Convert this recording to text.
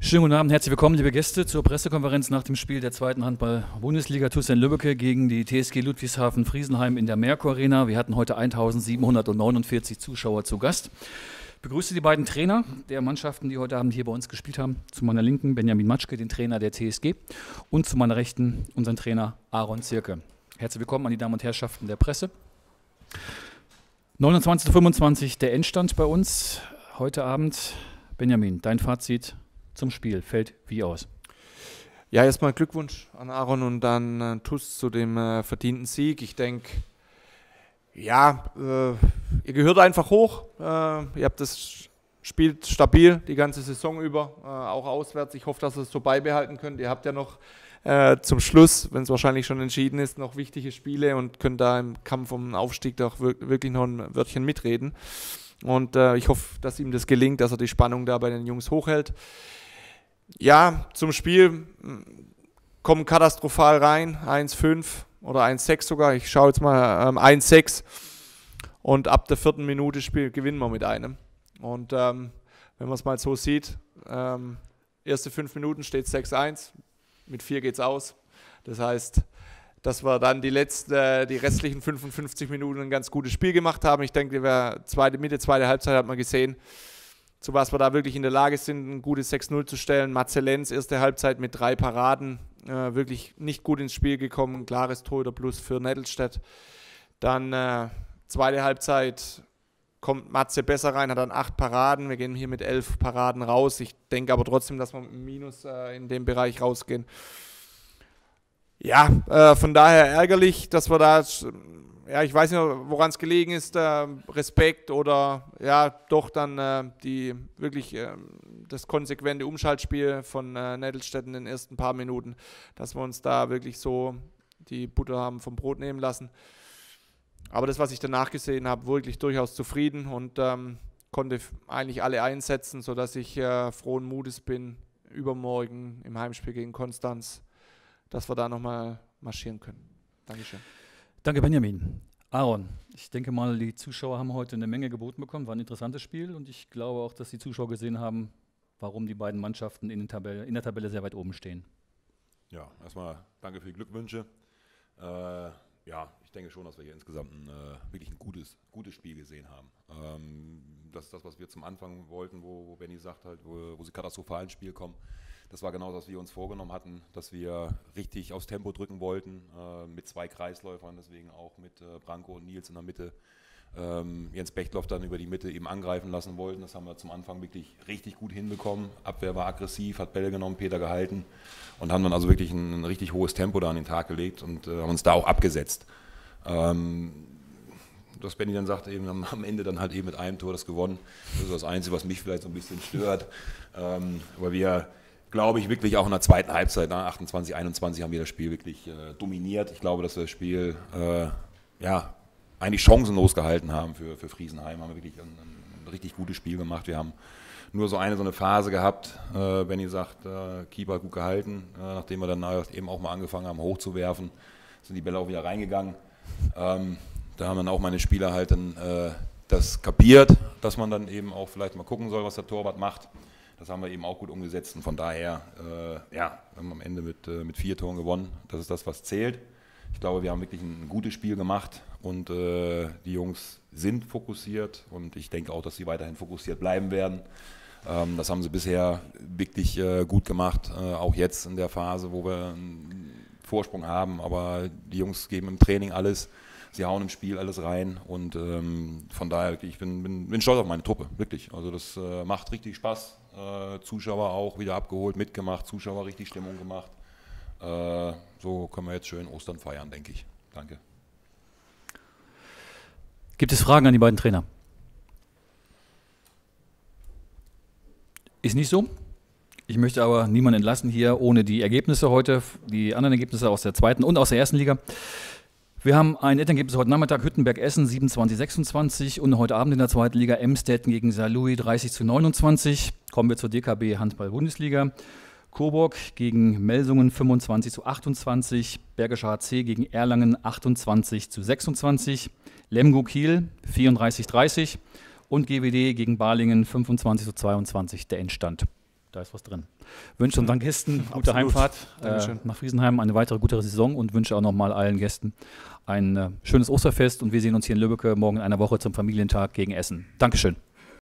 Schönen guten Abend, herzlich willkommen, liebe Gäste, zur Pressekonferenz nach dem Spiel der zweiten Handball-Bundesliga TuS Lübbecke gegen die TSG Ludwigshafen-Friesenheim in der Merkur Arena. Wir hatten heute 1749 Zuschauer zu Gast. Ich begrüße die beiden Trainer der Mannschaften, die heute Abend hier bei uns gespielt haben. Zu meiner Linken Benjamin Matschke, den Trainer der TSG, und zu meiner Rechten unseren Trainer Aaron Zirke. Herzlich willkommen an die Damen und Herrschaften der Presse. 29:25 der Endstand bei uns heute Abend. Benjamin, dein Fazit zum Spiel fällt wie aus? Ja, erstmal Glückwunsch an Aaron und dann TuS zu dem verdienten Sieg. Ich denke, ja, ihr gehört einfach hoch. Ihr habt das spielt stabil die ganze Saison über, auch auswärts. Ich hoffe, dass ihr es so beibehalten könnt. Ihr habt ja noch zum Schluss, wenn es wahrscheinlich schon entschieden ist, noch wichtige Spiele und könnt da im Kampf um den Aufstieg doch wirklich noch ein Wörtchen mitreden. Und ich hoffe, dass ihm das gelingt, dass er die Spannung da bei den Jungs hochhält. Ja, zum Spiel kommen katastrophal rein, 1:5 oder 1:6 sogar. Ich schaue jetzt mal 1:6 und ab der 4. Minute gewinnen wir mit einem. Und wenn man es mal so sieht, erste 5 Minuten steht 6:1, mit 4 geht's aus. Das heißt, dass wir dann die restlichen 55 Minuten ein ganz gutes Spiel gemacht haben. Ich denke, Mitte zweite Halbzeit hat man gesehen, zu was wir da wirklich in der Lage sind, ein gutes 6:0 zu stellen. Matze Lenz, erste Halbzeit mit 3 Paraden, wirklich nicht gut ins Spiel gekommen, ein klares Torhüter-Plus für Nettelstedt. Dann zweite Halbzeit kommt Matze besser rein, hat dann 8 Paraden, wir gehen hier mit 11 Paraden raus. Ich denke aber trotzdem, dass wir mit einem Minus in dem Bereich rausgehen. Ja, von daher ärgerlich, dass wir da... Ja, ich weiß nicht, woran es gelegen ist, Respekt oder ja, doch dann das konsequente Umschaltspiel von Nettelstedt in den ersten paar Minuten, dass wir uns da wirklich so die Butter haben vom Brot nehmen lassen. Aber das, was ich danach gesehen habe, wirklich durchaus zufrieden und konnte eigentlich alle einsetzen, sodass ich frohen Mutes bin, übermorgen im Heimspiel gegen Konstanz, dass wir da nochmal marschieren können. Dankeschön. Danke, Benjamin. Aaron, ich denke mal, die Zuschauer haben heute eine Menge geboten bekommen. War ein interessantes Spiel und ich glaube auch, dass die Zuschauer gesehen haben, warum die beiden Mannschaften in der Tabelle sehr weit oben stehen. Ja, erstmal danke für die Glückwünsche. Ja, ich denke schon, dass wir hier insgesamt wirklich ein gutes Spiel gesehen haben. Das ist das, was wir zum Anfang wollten, wo Benny sagt, halt, wo sie katastrophal ins Spiel kommen. Das war genau das, was wir uns vorgenommen hatten, dass wir richtig aufs Tempo drücken wollten, mit 2 Kreisläufern, deswegen auch mit Branko und Nils in der Mitte. Jens Bechtloff dann über die Mitte eben angreifen lassen wollten. Das haben wir zum Anfang wirklich richtig gut hinbekommen. Abwehr war aggressiv, hat Bälle genommen, Peter gehalten und haben dann also wirklich ein richtig hohes Tempo da an den Tag gelegt und haben uns da auch abgesetzt. Dass Benny dann sagt, eben am Ende dann halt eben mit einem Tor das gewonnen. Das ist das Einzige, was mich vielleicht so ein bisschen stört. Aber wir, glaube ich, wirklich auch in der zweiten Halbzeit, nach 28, 21 haben wir das Spiel wirklich dominiert. Ich glaube, dass wir das Spiel eigentlich chancenlos gehalten haben für Friesenheim. Haben wir wirklich ein richtig gutes Spiel gemacht. Wir haben nur so eine Phase gehabt, Benny sagt, Keeper gut gehalten, nachdem wir dann eben auch mal angefangen haben hochzuwerfen, sind die Bälle auch wieder reingegangen. Da haben dann auch meine Spieler halt dann das kapiert, dass man dann eben auch vielleicht mal gucken soll, was der Torwart macht. Das haben wir eben auch gut umgesetzt und von daher, haben wir am Ende mit 4 Toren gewonnen. Das ist das, was zählt. Ich glaube, wir haben wirklich ein gutes Spiel gemacht und die Jungs sind fokussiert und ich denke auch, dass sie weiterhin fokussiert bleiben werden. Das haben sie bisher wirklich gut gemacht, auch jetzt in der Phase, wo wir einen Vorsprung haben, aber die Jungs geben im Training alles. Sie hauen im Spiel alles rein und von daher, ich bin stolz auf meine Truppe, wirklich. Also das macht richtig Spaß. Zuschauer auch wieder abgeholt, mitgemacht, Zuschauer richtig Stimmung gemacht. So können wir jetzt schön Ostern feiern, denke ich. Danke. Gibt es Fragen an die beiden Trainer? Ist nicht so. Ich möchte aber niemanden entlassen hier ohne die Ergebnisse heute, die anderen Ergebnisse aus der zweiten und aus der ersten Liga. Wir haben ein Ergebnis heute Nachmittag, Hüttenberg-Essen 27:26 und heute Abend in der zweiten Liga Emstetten gegen Saarlouis 30:29. Kommen wir zur DKB Handball-Bundesliga. Coburg gegen Melsungen 25:28, Bergischer HC gegen Erlangen 28:26, Lemgo Kiel 34:30 und GWD gegen Balingen 25:22 der Endstand. da ist was drin. Wünsche unseren Gästen gute Heimfahrt nach Friesenheim, eine weitere gute Saison und wünsche auch nochmal allen Gästen ein schönes Osterfest und wir sehen uns hier in Lübbecke morgen in einer Woche zum Familientag gegen Essen. Dankeschön.